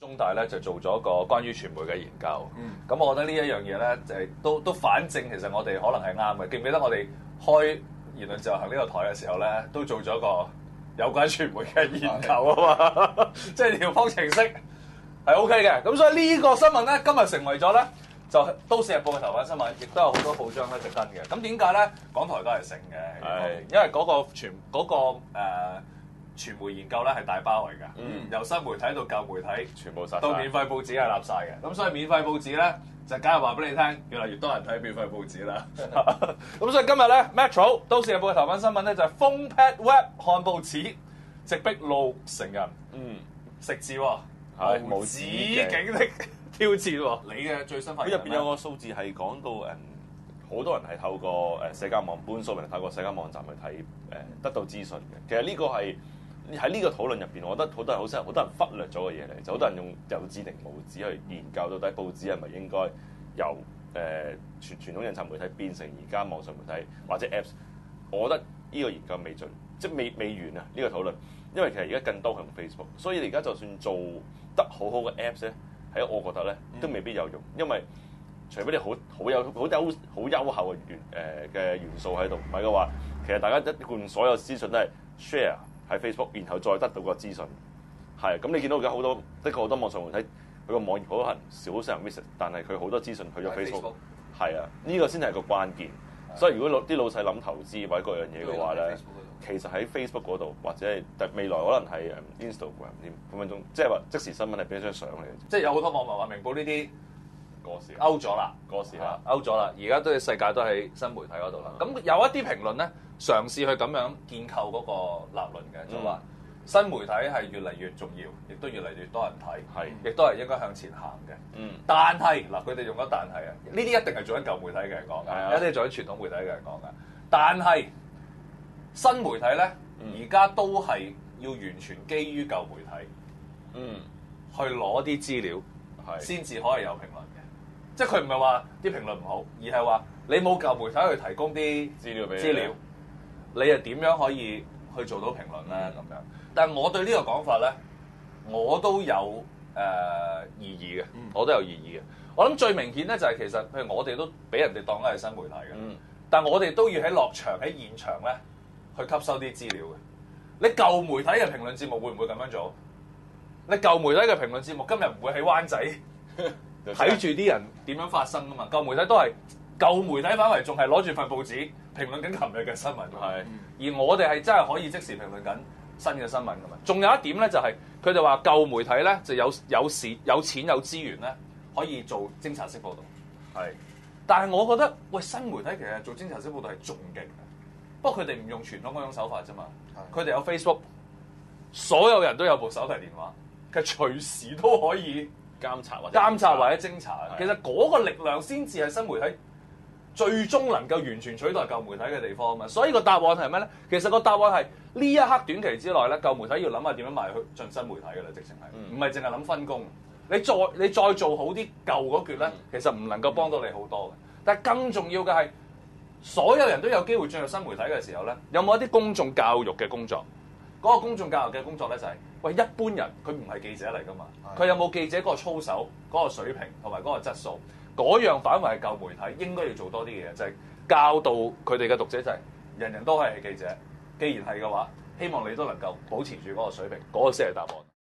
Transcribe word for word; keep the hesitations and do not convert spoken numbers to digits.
中大咧就做咗個關於傳媒嘅研究。咁、 嗯、 我覺得呢一樣嘢咧，就係都都反正其實我哋可能係啱嘅。記唔記得我哋開言論自由行呢個台嘅時候咧，都做咗個有關傳媒嘅研究啊嘛，即係條方程式係 OK 嘅。咁所以呢個新聞咧，今日成為咗咧就《都市日報》嘅頭版新聞，亦都有好多報章咧就跟嘅。咁點解咧？港台都係成嘅，係因為嗰個傳嗰、嗰個誒。呃傳媒研究咧係大包嚟㗎，嗯、由新媒體到舊媒體，全部殺到免費報紙係立晒嘅。咁所以免費報紙咧就梗係話俾你聽，越嚟越多人睇免費報紙啦。咁所以今日咧 Metro 都市日報嘅頭版新聞咧就係 PhonePad Web 看報紙，直逼路成人。嗯，食字喎、哦，係無止境的挑戰喎。你嘅最新發現， 佢入邊有個數字係講到誒，好多人係透過誒社交網，半數人係透過社交網站去睇誒得到資訊嘅。其實呢個係。喺呢個討論入邊，我覺得好多人好識，好多人忽略咗嘅嘢嚟，就好多人用有紙定無紙去研究到底報紙係咪應該由誒傳傳統印刷媒體變成而家網上媒體或者 Apps。我覺得呢個研究未盡，即係未未完啊！呢、這個討論，因為其實而家更多係用 Facebook，所以你而家就算做得好好嘅 Apps 咧，喺我覺得咧都未必有用，因為除非你好好有好優好優厚嘅元誒嘅元素喺度，唔係嘅話，其實大家一貫所有資訊都係 share。喺 Facebook，然後再得到個資訊，係咁你見到而家好多，的確好多網上媒體，佢個網頁好多人少少人 visit，但係佢好多資訊去咗 Facebook，係啊，呢、這個先係個關鍵。的所以如果老啲老細諗投資或者各樣嘢嘅話咧，其實喺 Facebook 嗰度或者係未來可能係誒 Instagram 添分分鐘，即係話即時新聞係俾一張相嚟嘅。 即係有好多網民話明報呢啲過時 out 咗啦， 過時啦 out 咗啦，而家都係世界都喺新媒體嗰度啦。咁、嗯、有一啲評論咧，嘗試去咁樣建構嗰個立論嘅，就話、嗯、新媒體係越嚟越重要，亦都越嚟越多人睇，係亦都係應該向前行嘅。嗯，但係嗱，佢哋用咗但係啊，呢啲一定係做緊舊媒體嘅人講嘅，一啲係做緊傳統媒體嘅人講嘅。但係新媒體咧，而家、嗯、都係要完全基於舊媒體，嗯，去攞啲資料，係先至可以有評論嘅。即係佢唔係話啲評論唔好，而係話你冇舊媒體去提供啲資料俾資料，你又點樣可以去做到評論咧？咁樣、嗯，但係我對呢個講法咧，我都有誒、呃、異議嘅，我都有異議嘅。我諗最明顯咧就係其實，譬如我哋都俾人哋當緊係新媒體嘅，嗯、但係我哋都要喺落場喺現場咧去吸收啲資料嘅。你舊媒體嘅評論節目會唔會咁樣做？你舊媒體嘅評論節目今日唔會喺灣仔。睇住啲人點樣發生啊嘛！舊媒體都係舊媒體反為仲係攞住份報紙評論緊琴日嘅新聞，係。而我哋係真係可以即時評論緊新嘅新聞噶嘛。仲有一點咧，就係佢哋話舊媒體咧就有有時有錢有資源咧，可以做偵查式報導。係。但係我覺得喂，新媒體其實做偵查式報導係仲勁嘅，不過佢哋唔用傳統嗰種手法啫嘛。佢哋有 Facebook，所有人都有部手提電話，佢隨時都可以。 監察或者監察或者偵查，其實嗰個力量先至係新媒體最終能夠完全取代舊媒體嘅地方啊嘛。所以個答案係咩咧？其實個答案係呢一刻短期之內咧，舊媒體要諗下點樣賣去進新媒體嘅啦，直情係，唔係淨係諗分工。你再你再做好啲舊嗰橛咧，其實唔能夠幫到你好多嘅。但係更重要嘅係，所有人都有機會進入新媒體嘅時候咧，有冇一啲公眾教育嘅工作？嗰個公眾教育嘅工作咧就係、是，喂，一般人佢唔係記者嚟噶嘛，佢有冇記者嗰個操守、嗰、嗰個水平同埋嗰個質素？嗰樣反為係舊媒體應該要做多啲嘢，就係、是、教導佢哋嘅讀者就係、是，人人都係係記者。既然係嘅話，希望你都能夠保持住嗰個水平，嗰、嗰個先係答案。